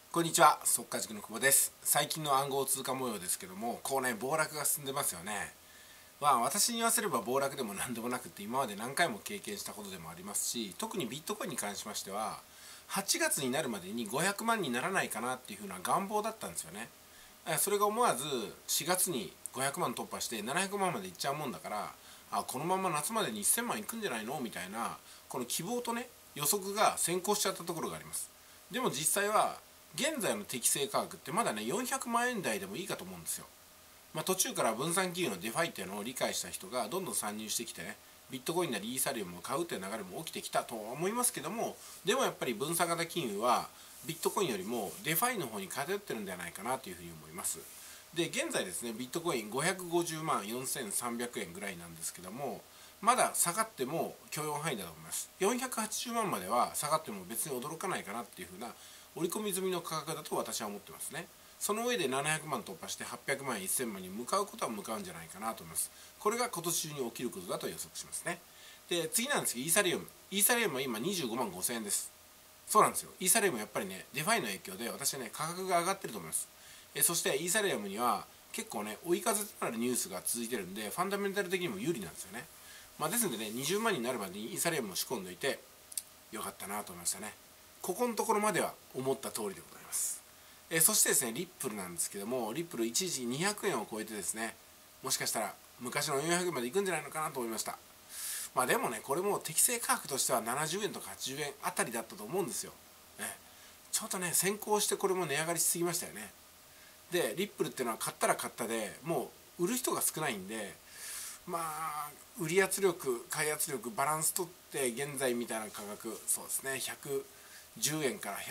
こんにちは、速稼塾の久保です。最近の暗号通貨模様ですけども、暴落が進んでますよね。私に言わせれば暴落でも何でもなくて、今まで何回も経験したことでもありますし、特にビットコインに関しましては、8月になるまでに500万にならないかなっていう風な願望だったんですよね。それが思わず4月に500万突破して700万までいっちゃうもんだから、このまま夏までに1000万いくんじゃないのみたいな、この希望とね、予測が先行しちゃったところがあります。でも実際は現在の適正価格ってまだね400万円台でもいいかと思うんですよ。途中から分散金融のデファイっていうのを理解した人がどんどん参入してきてね、ビットコインなりイーサリアムを買うという流れも起きてきたとは思いますけども、でもやっぱり分散型金融はビットコインよりもデファイの方に偏ってるんじゃないかなというふうに思います。で現在ですね、ビットコイン550万4300円ぐらいなんですけども、まだ下がっても許容範囲だと思います。480万までは下がっても別に驚かないかなっていうふうな織り込み済みの価格だと私は思ってますね。その上で700万突破して800万1000万に向かうことは向かうんじゃないかなと思います。これが今年中に起きることだと予測しますね。で次なんですけど、イーサリアムは今25万5000円です。そうなんですよ。イーサリアムやっぱりね、デファイの影響で私はね価格が上がってると思います。そしてイーサリアムには結構ね追い風となるニュースが続いてるんで、ファンダメンタル的にも有利なんですよね。ですのでね、20万になるまでにイーサリアムを仕込んでおいてよかったなと思いましたね。ここのところまでは思った通りでございます。そしてですね、リップルなんですけども、リップル一時200円を超えてですね、もしかしたら昔の400円までいくんじゃないのかなと思いました。でもね、これも適正価格としては70円とか80円あたりだったと思うんですよ。ちょっとね、先行してこれも値上がりしすぎましたよね。で、リップルっていうのは買ったら買ったでもう売る人が少ないんで、売り圧力買い圧力バランスとって現在みたいな価格、そうですね、110円から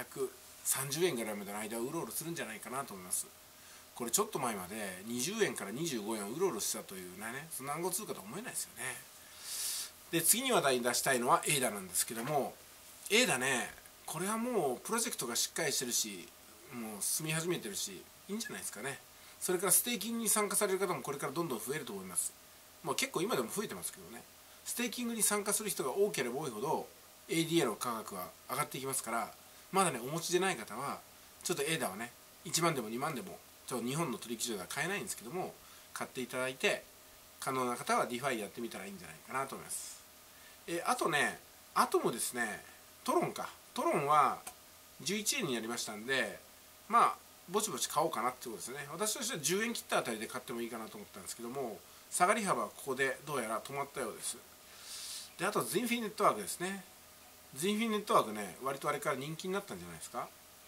130円ぐらいまでの間をうろうろするんじゃないかなと思います。これちょっと前まで20円から25円をうろうろしたというね、そんな暗号通貨とは思えないですよね。で次に話題に出したいのはエイダなんですけども、エイダね、これはもうプロジェクトがしっかりしてるし、もう進み始めてるし、いいんじゃないですかね。それからステーキングに参加される方もこれからどんどん増えると思います。結構今でも増えてますけどね。ステーキングに参加する人が多ければ多いほど ADA の価格は上がっていきますから、まだねお持ちでない方はちょっと ADA はね、1万でも2万でもちょっと日本の取引所では買えないんですけども、買っていただいて、可能な方は DeFi やってみたらいいんじゃないかなと思います。あとね、あともですね、トロンは11円になりましたんで、ぼちぼち買おうかなってことですね。私としては10円切ったあたりで買ってもいいかなと思ったんですけども、下がり幅はここでどうやら止まったようです。であとズインフィネットワークですね。ズインフィネットワークね、割とあれから人気になったんじゃないですか。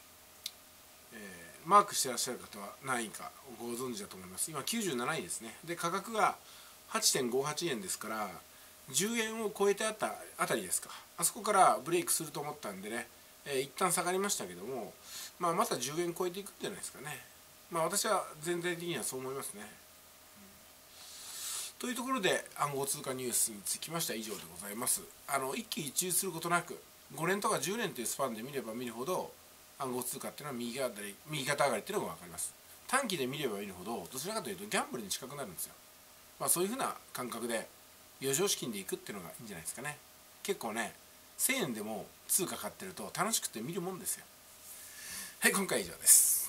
マークしてらっしゃる方は何位かご存知だと思います。今97位ですね。で価格が 8.58 円ですから、10円を超えてあったあたりですか。あそこからブレイクすると思ったんでね、一旦下がりましたけども、また10円超えていくんじゃないですかね。私は全体的にはそう思いますね。というところで暗号通貨ニュースにつきましては以上でございます。一喜一憂することなく5年とか10年というスパンで見れば見るほど暗号通貨っていうのは右肩上がりっていうのが分かります。短期で見れば見るほどどちらかというとギャンブルに近くなるんですよ。そういうふうな感覚で余剰資金でいくっていうのがいいんじゃないですかね。結構ね、1000円でも通貨買ってると楽しくて見るもんですよ。はい、今回は以上です。